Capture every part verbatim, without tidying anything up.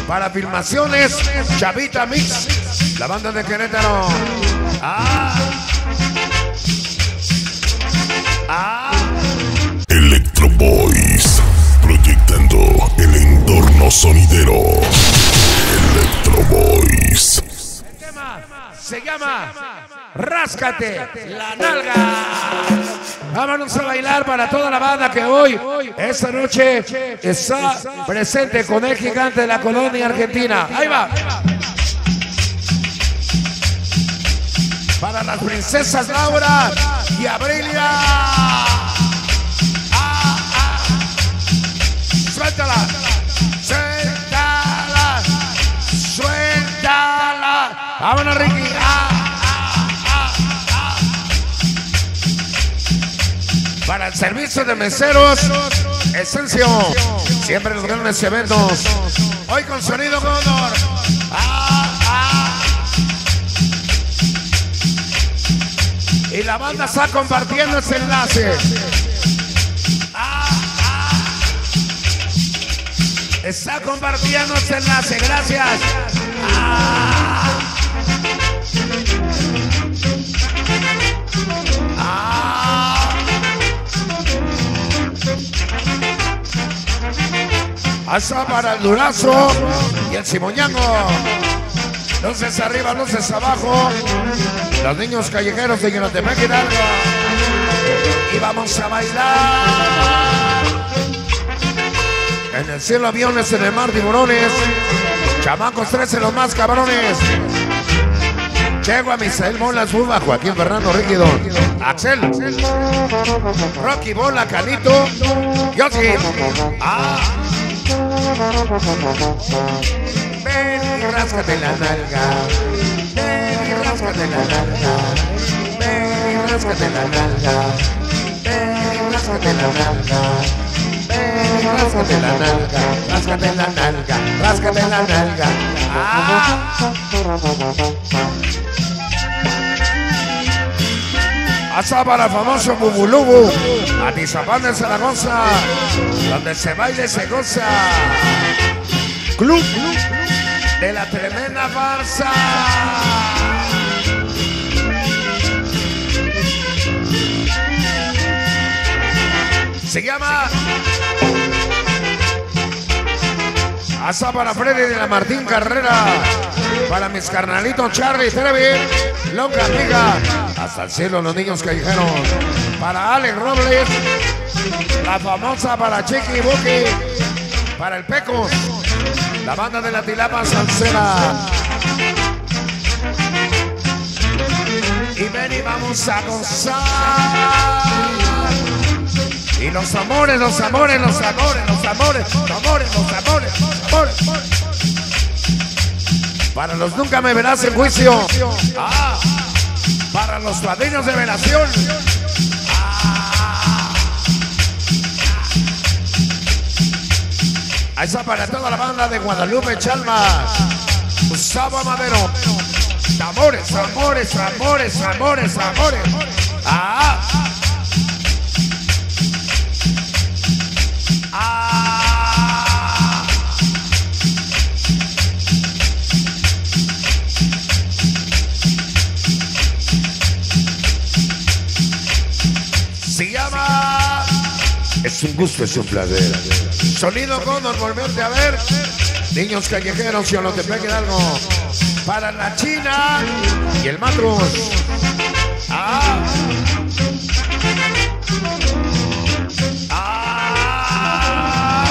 Para filmaciones, Chavita Mix, la banda de Querétaro. Ah. Ah. Electro Boys, proyectando el entorno sonidero. Electro Boys. El tema se llama Ráscate la nalga. Vámonos a bailar para toda la banda que hoy, esta noche, está presente con el gigante de la colonia argentina. Ahí va. Para las princesas Laura y Abrilia. Ah, ah. Suéltala. Suéltala. Suéltala. Vámonos, Ricky. Ah, ah, ah, ah. Para el servicio de meseros, Esencio. Siempre en los grandes eventos. Hoy con sonido Condor. Ah, ah. Y la banda está compartiendo ese enlace. Ah, ah. Está compartiendo ese enlace. Gracias. Ah. Ah. Hasta para el Durazo y el Simoñango. Luces arriba, luces abajo. Los niños callejeros de Guinotepec Hidalgo. Y vamos a bailar. En el cielo aviones, en el mar tiburones. Chamacos trece los más cabrones. Chegua, Misael Molas, Buba, Joaquín Fernando Rígido, Axel, Rocky Bola, Calito, Yoshi. Ah. Ven y ráscate la nalga. Ven y ráscate la nalga. Ven y ráscate la nalga. Ven y ráscate la nalga. Ven y ráscate la nalga. Ráscate la nalga. Ráscate la nalga. Ah. Hasta para el famoso Bubulubu, Atizapán de Zaragoza, donde se baila y se goza. Club de la tremenda farsa. Se llama hasta para Freddy de la Martín Carrera, para mis carnalitos Charlie, Trevi, Loca Amiga, hasta el cielo los niños callejeros, para Alex Robles, la famosa para Chiqui Buki, para el Pecos, la banda de la Tilapa Salsera. Y ven y vamos a gozar. Y los amores, los amores, los amores, los amores, los amores, los amores, los amores. Para los nunca me verás en juicio. Ah, para los padrinos de velación. Ah. Ahí está para toda la banda de Guadalupe Chalmas. Gustavo Madero. Amores, amores, amores, amores, amores. Ah. Ah. Se llama. Es un gusto, es un placer. Sonido Condor, volverte a ver. Niños callejeros, Guinotepec Hidalgo. Para la China y el Matrus. Ah. Ah.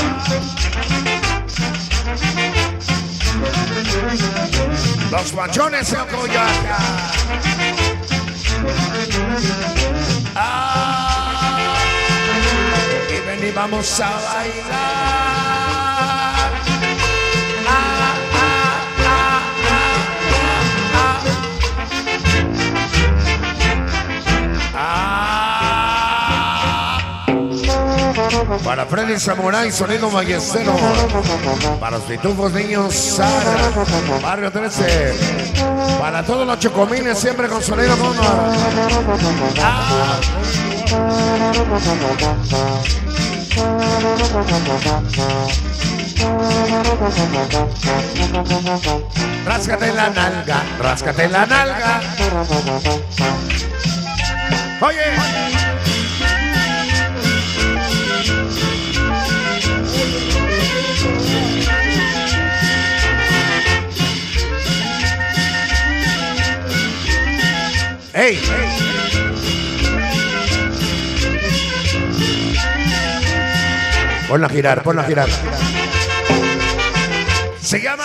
Los guachones en Coyoacán. Ah. Y ven y vamos a bailar. Ah, ah, ah, ah, ah, ah. Para Freddy Samurai, sonido ballestero. Para los pitufos niños, Sara, Barrio trece. Para todos los chocomines, siempre con sonido Condor. Ah. Ráscate la nalga, ráscate la nalga. Oye. Ey, ey. Ponla a girar, ponla a girar. Se llama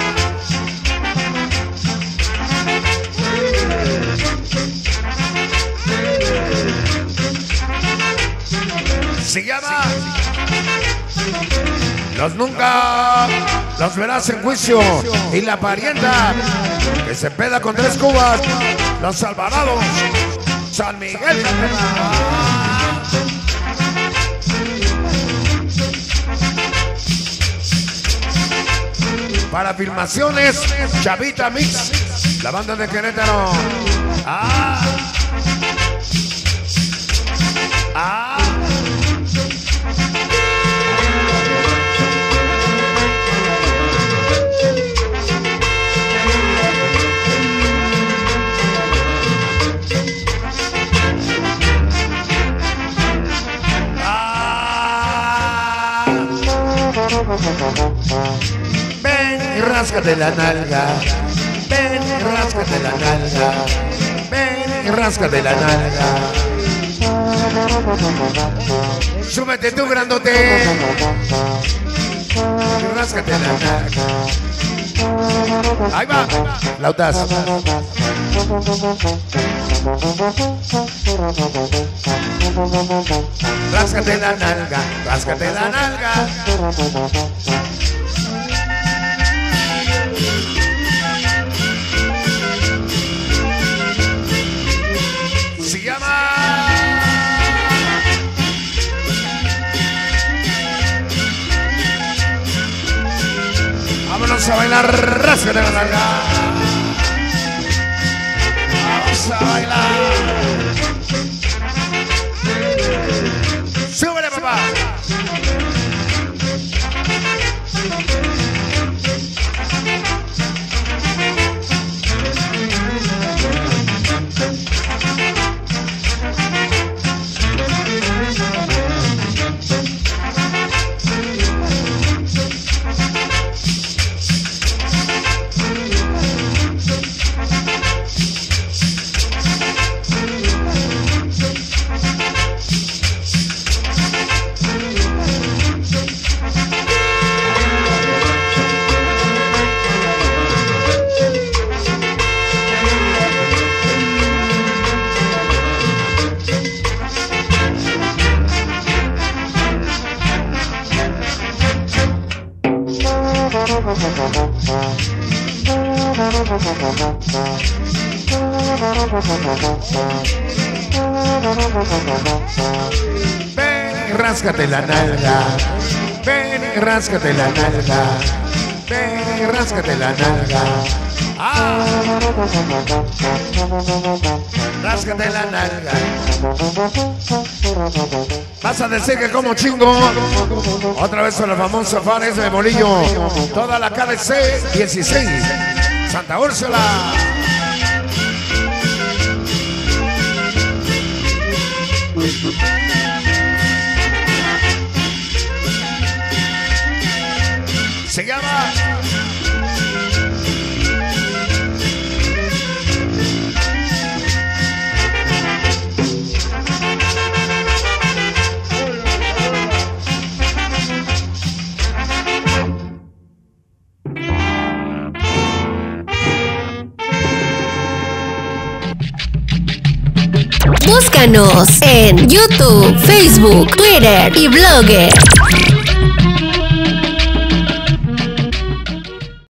Se llama Los Nunca los verás en juicio. Y la parienta que se peda con tres cubas. Los Alvarados, San Miguel. Para filmaciones, Chavita Mix, la banda de Querétaro. Ah, ah. Ven y ráscate la nalga. Ven y ráscate la nalga. Ven y ráscate la nalga. Súbete tú, grandote. Y ráscate la nalga. Ahí va. Lautas. Ráscate la nalga. Ráscate la nalga. Se llama Vámonos a bailar, ráscate la nalga. Vamos a bailar. Súbele, papá. Ven y ráscate la nalga. Ven y ráscate la nalga. Ven y ráscate la nalga. Ah. Ráscate la nalga. Vas a decir que como chingo. Otra vez con los famosos fares de Molillo. Toda la K D C dieciséis. Santa Úrsula. Se llama Búscanos en YouTube, Facebook, Twitter y Blogger.